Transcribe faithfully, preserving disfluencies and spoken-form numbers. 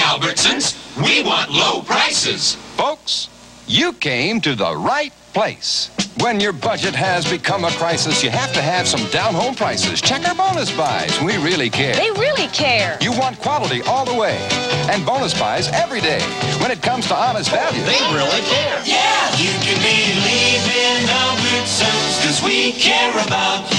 Albertsons, we want low prices. Folks, you came to the right place. When your budget has become a crisis, you have to have some down-home prices. Check our bonus buys. We really care. They really care. You want quality all the way. And bonus buys every day. When it comes to honest value, They really care. Yeah, you can believe in Albertsons, 'cause we care about you.